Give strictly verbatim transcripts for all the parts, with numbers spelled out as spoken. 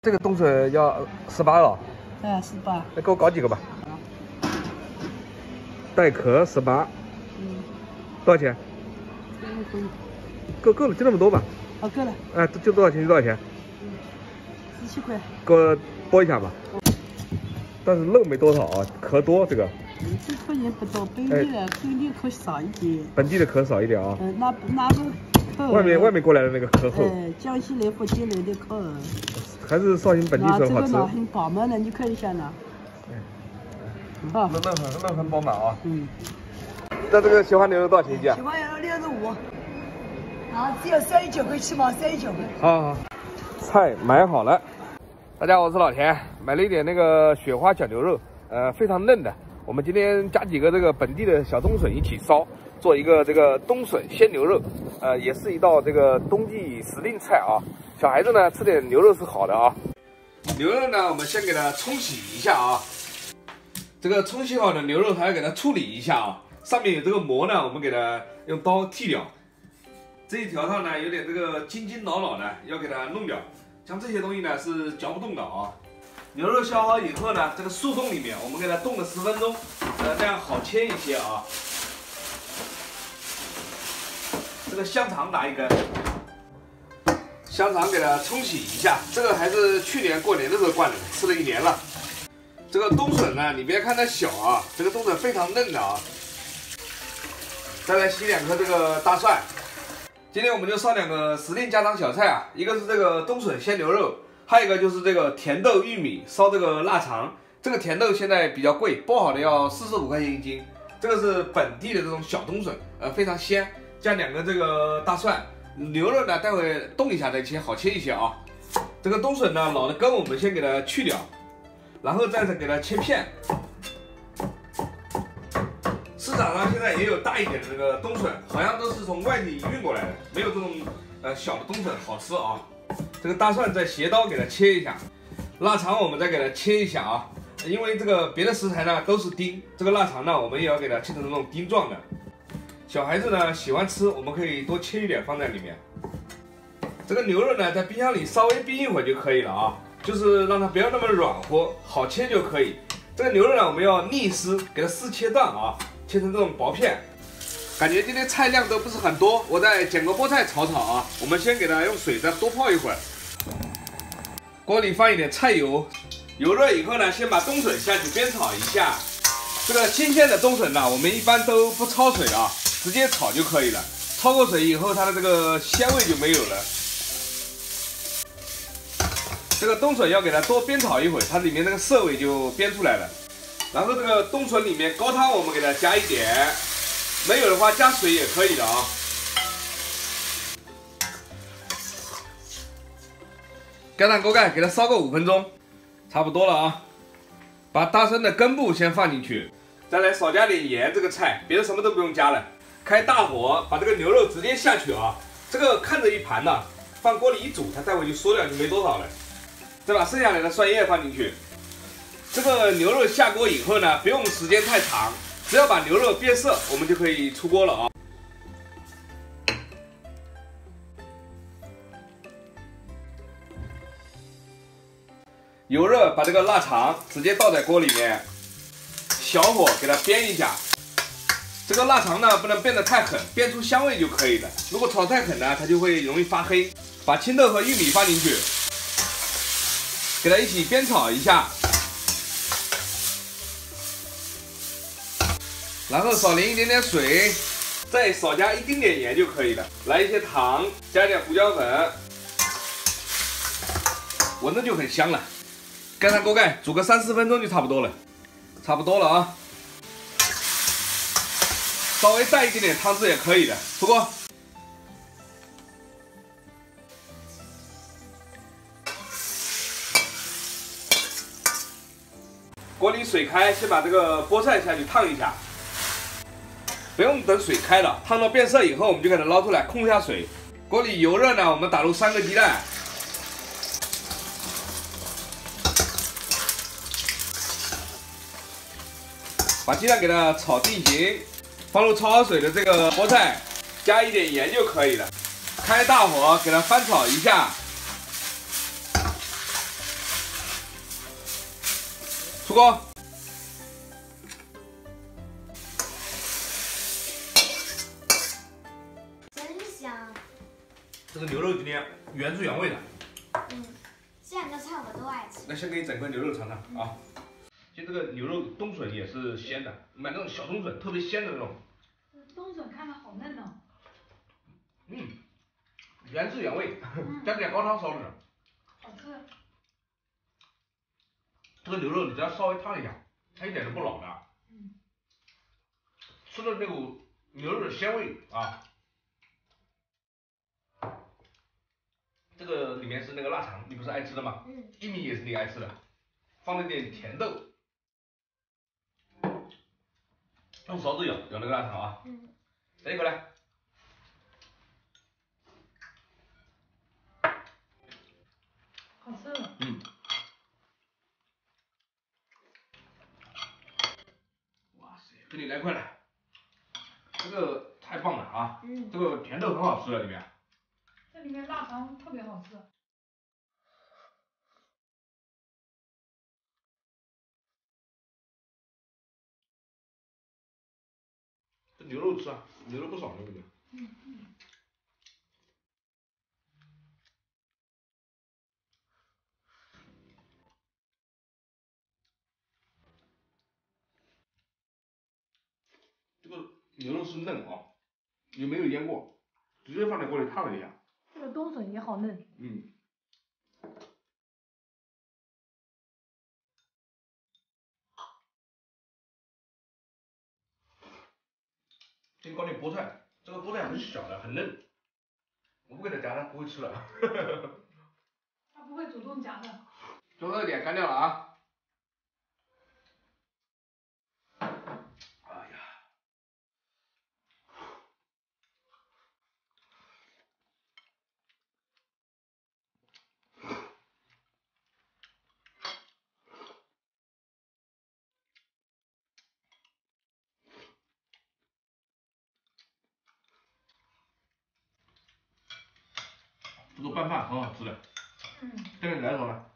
这个冬笋要十八了。 哎，十八。 那给我搞几个吧。带壳十八。嗯。多少钱？嗯，够够了，就那么多吧。 哦，够了。 哎，就多少钱就多少钱。 嗯，十七块。 给我拨一下吧。但是肉没多少啊，壳多这个。 这壳也不多，本地的本地壳少一点。 本地的壳少一点啊。 嗯，那那个壳。外面外面过来的那个壳厚。 哎，江西来、福建来的壳。 还是绍兴本地笋好吃。 这个很饱满的，你看一下呢。 嗯。好。肉很肉很饱满啊。 嗯。 那这个雪花牛肉多少钱一斤啊？ 雪花牛肉六十五。啊，只有三十九块七毛，三十九块。 好好好。菜买好了。大家好，我是老田，买了一点那个雪花小牛肉，呃，非常嫩的。 我们今天加几个这个本地的小冬笋一起烧，做一个这个冬笋鲜牛肉，呃，也是一道这个冬季时令菜啊。小孩子呢吃点牛肉是好的啊。牛肉呢，我们先给它冲洗一下啊。这个冲洗好的牛肉还要给它处理一下啊。上面有这个膜呢，我们给它用刀剔掉。这一条上呢有点这个筋筋挠挠的，要给它弄掉。像这些东西呢是嚼不动的啊。 牛肉削好以后呢，这个速冻里面我们给它冻了十分钟，呃，这样好切一些啊。这个香肠拿一根，香肠给它冲洗一下，这个还是去年过年的时候灌的，吃了一年了。这个冬笋呢，你别看它小啊，这个冬笋非常嫩的啊。再来洗两颗这个大蒜。今天我们就烧两个时令家常小菜啊，一个是这个冬笋鲜牛肉。 还有一个就是这个甜豆玉米烧这个腊肠，这个甜豆现在比较贵，剥好的要四十五块钱一斤。这个是本地的这种小冬笋，呃，非常鲜。加两个这个大蒜，牛肉呢待会冻一下再切，好切一些啊。这个冬笋呢，老的根我们先给它去掉，然后再给它切片。市场上现在也有大一点的这个冬笋，好像都是从外地运过来的，没有这种呃小的冬笋好吃啊。 这个大蒜再斜刀给它切一下，腊肠我们再给它切一下啊，因为这个别的食材呢都是丁，这个腊肠呢我们也要给它切成这种丁状的。小孩子呢喜欢吃，我们可以多切一点放在里面。这个牛肉呢在冰箱里稍微冰一会儿就可以了啊，就是让它不要那么软和，好切就可以。这个牛肉呢我们要逆丝，给它丝切断啊，切成这种薄片。 感觉今天菜量都不是很多，我再剪个菠菜炒炒啊。我们先给它用水再多泡一会儿。锅里放一点菜油，油热以后呢，先把冬笋下去煸炒一下。这个新鲜的冬笋呢，我们一般都不焯水啊，直接炒就可以了。焯过水以后，它的这个鲜味就没有了。这个冬笋要给它多煸炒一会儿，它里面那个涩味就煸出来了。然后这个冬笋里面高汤我们给它加一点。 没有的话加水也可以的啊。盖上锅盖，给它烧个五分钟，差不多了啊。把大蒜的根部先放进去，再来少加点盐。这个菜别的什么都不用加了，开大火把这个牛肉直接下去啊。这个看着一盘呢，放锅里一煮，它待会就缩掉，就没多少了。再把剩下来的蒜叶放进去。这个牛肉下锅以后呢，不用时间太长。 只要把牛肉变色，我们就可以出锅了啊！油热，把这个腊肠直接倒在锅里面，小火给它煸一下。这个腊肠呢，不能煸得太狠，煸出香味就可以了。如果炒太狠呢，它就会容易发黑。把青豆和玉米放进去，给它一起煸炒一下。 然后少淋一点点水，再少加一丁点盐就可以了。来一些糖，加一点胡椒粉，闻着就很香了。盖上锅盖，煮个三四分钟就差不多了，差不多了啊。稍微带一点点汤汁也可以的。出锅。锅里水开，先把这个菠菜下去烫一下。 不用等水开了，烫到变色以后，我们就给它捞出来，控一下水。锅里油热呢，我们打入三个鸡蛋，把鸡蛋给它炒定型，放入焯好水的这个菠菜，加一点盐就可以了。开大火给它翻炒一下， 出锅。 真香。 这个牛肉今天原汁原味的。 嗯，现在都菜我都爱吃。 那先给你整个牛肉尝尝啊。其实这个牛肉冬笋也是鲜的，买那种小冬笋，特别鲜的那种。 冬笋看着好嫩哦。 嗯，原汁原味， 嗯、 加点高汤烧的。 好吃。 这个牛肉你只要稍微烫一下，它一点都不老的。 嗯。 吃的那股牛肉的鲜味啊。这个里面是那个腊肠，你不是爱吃的吗？ 嗯。 薏米也是你爱吃的，放了点甜豆。用勺子舀舀那个腊肠啊。 嗯。 再一口来。 好吃。 嗯。哇塞，给你来块来。这个太棒了啊！嗯。这个甜豆很好吃的里面。 这里面腊肠特别好吃。 这牛肉吃啊，牛肉不少那个。 嗯嗯。 这个牛肉是嫩啊，也没有腌过，直接放在锅里烫了一下。 这个冬笋也好嫩。 嗯。给你搞点菠菜，这个菠菜很小的，很嫩。我不给它夹，它不会吃的。 它不会主动夹的。 最后一点干掉了啊！哎呀，这个拌饭很好吃的。 嗯。 再给你来一勺来。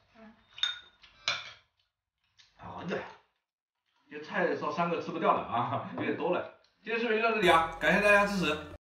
好的。这菜烧三个吃不掉了啊，有点多了。今天视频就到这里啊，感谢大家支持。